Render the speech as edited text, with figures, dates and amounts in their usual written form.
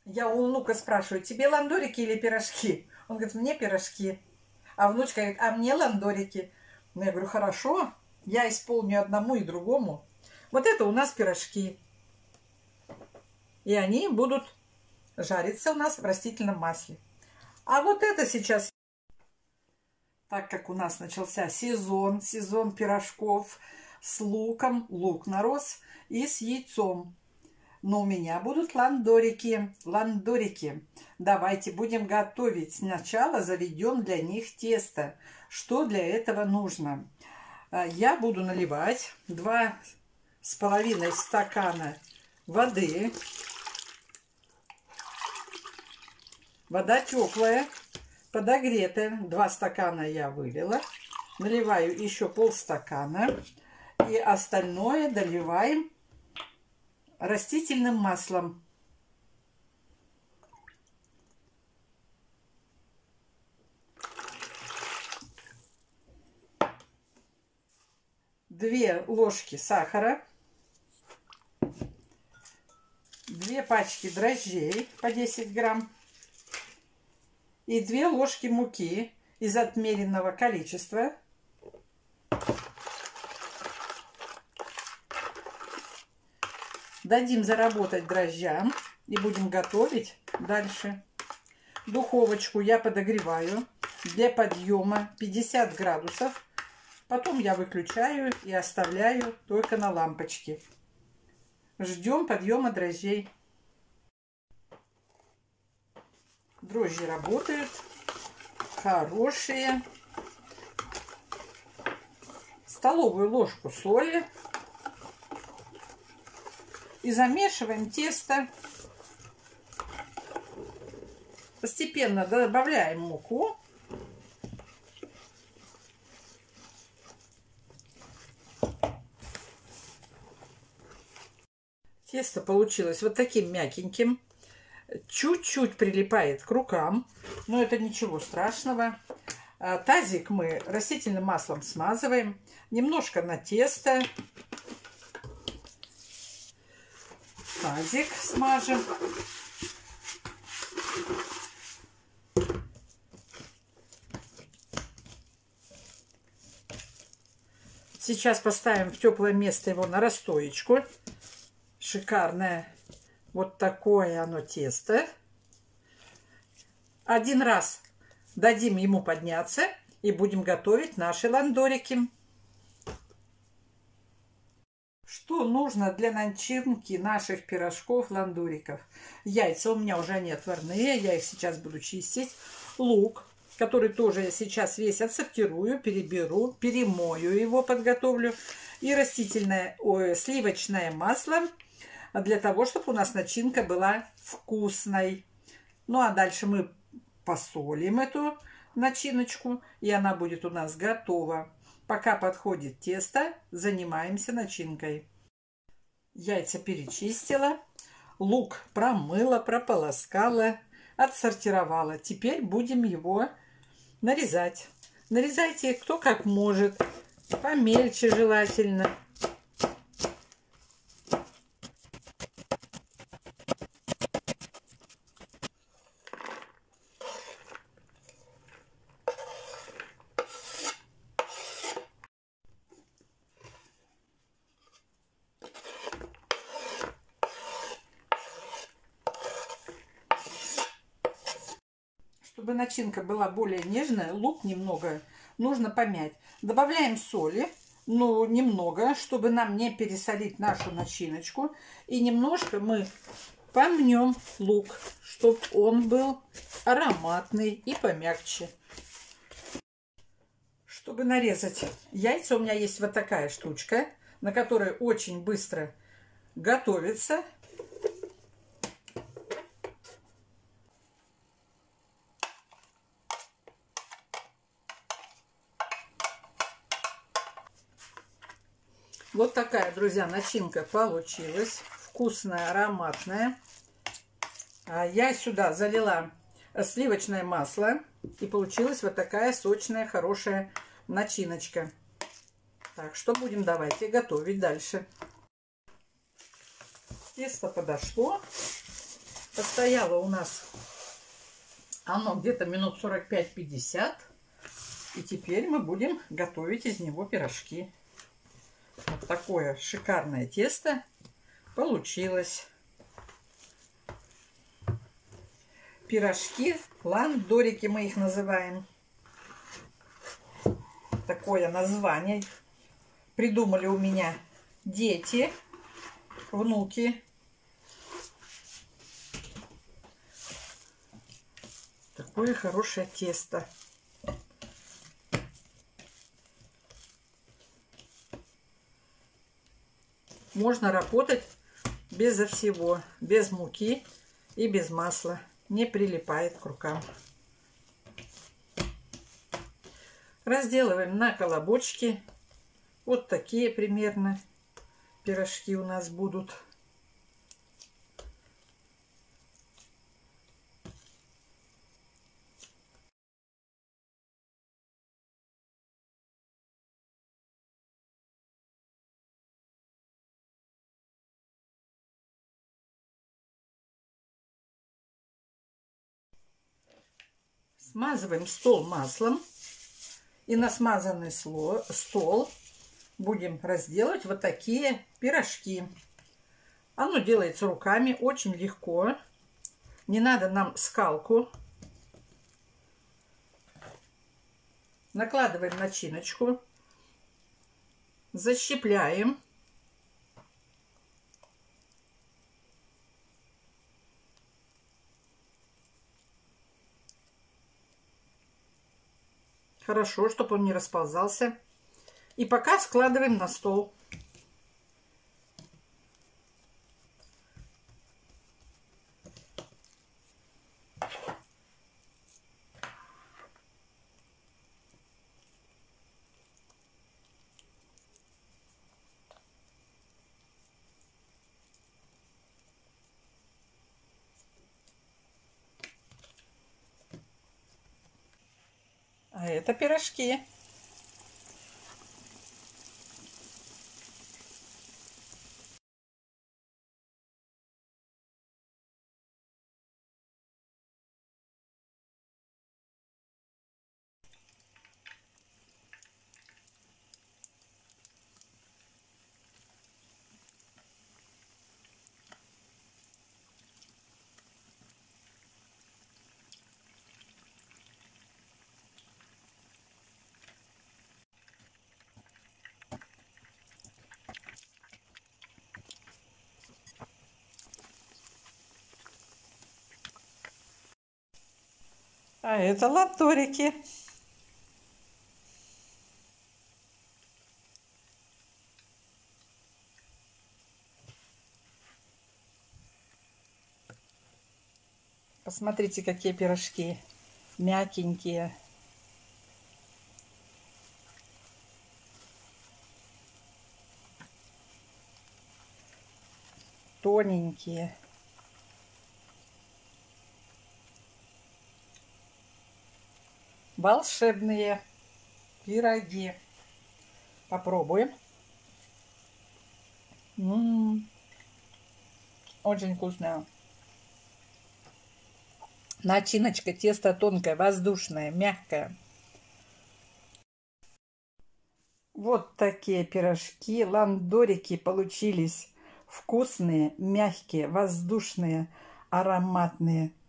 Я у внука спрашиваю, тебе ландорики или пирожки? Он говорит, мне пирожки. А внучка говорит, а мне ландорики. Ну, я говорю, хорошо, я исполню одному и другому. Вот это у нас пирожки. И они будут жариться у нас в растительном масле. А вот это сейчас, так как у нас начался сезон пирожков с луком, лук нарос, и с яйцом. Но у меня будут ландорики. Давайте будем готовить. Сначала заведем для них тесто. Что для этого нужно? Я буду наливать 2,5 стакана воды. Вода теплая, подогретая. 2 стакана я вылила. Наливаю еще полстакана. И остальное доливаем растительным маслом. Две ложки сахара. 2 пачки дрожжей по 10 грамм. И 2 ложки муки из отмеренного количества. Дадим заработать дрожжам и будем готовить дальше. Духовочку я подогреваю для подъема 50 градусов. Потом я выключаю и оставляю только на лампочке. Ждем подъема дрожжей. Дрожжи работают, хорошие. Столовую ложку соли. И замешиваем тесто. Постепенно добавляем муку. Тесто получилось вот таким мягеньким. Чуть-чуть прилипает к рукам, но это ничего страшного. Тазик мы растительным маслом смазываем. Немножко на тесто. Тазик смажем. Сейчас поставим в теплое место его на расстоечку. Шикарное вот такое оно тесто. Один раз дадим ему подняться и будем готовить наши ландорики. Что нужно для начинки наших пирожков-ландориков? Яйца у меня уже они отварные, я их сейчас буду чистить. Лук, который тоже я сейчас весь отсортирую, переберу, перемою его, подготовлю. И сливочное масло для того, чтобы у нас начинка была вкусной. Ну а дальше мы посолим эту начиночку, и она будет у нас готова. Пока подходит тесто, занимаемся начинкой. Яйца перечистила, лук промыла, прополоскала, отсортировала. Теперь будем его нарезать. Нарезайте кто как может, помельче желательно. Чтобы начинка была более нежная, лук немного нужно помять. Добавляем соли, но немного, чтобы нам не пересолить нашу начиночку. И немножко мы помнем лук, чтобы он был ароматный и помягче. Чтобы нарезать яйца, у меня есть вот такая штучка, на которой очень быстро готовится. Вот такая, друзья, начинка получилась. Вкусная, ароматная. Я сюда залила сливочное масло. И получилась вот такая сочная, хорошая начиночка. Так, что будем давайте готовить дальше. Тесто подошло. Постояло у нас оно где-то минут 45-50. И теперь мы будем готовить из него пирожки. Вот такое шикарное тесто получилось. Пирожки, ландорики мы их называем. Такое название придумали у меня дети, внуки. Такое хорошее тесто. Можно работать безо всего, без муки и без масла. Не прилипает к рукам. Разделываем на колобочки. Вот такие примерно пирожки у нас будут. Смазываем стол маслом. И на смазанный стол будем разделывать вот такие пирожки. Оно делается руками очень легко. Не надо нам скалку. Накладываем начиночку. Защипляем. Хорошо, чтобы он не расползался. И пока складываем на стол. А это пирожки. А это ландорики. Посмотрите, какие пирожки. Мягенькие. Тоненькие. Волшебные пироги. Попробуем. Очень вкусная. Начиночка, тесто тонкое, воздушное, мягкое. Вот такие пирожки, ландорики получились. Вкусные, мягкие, воздушные, ароматные.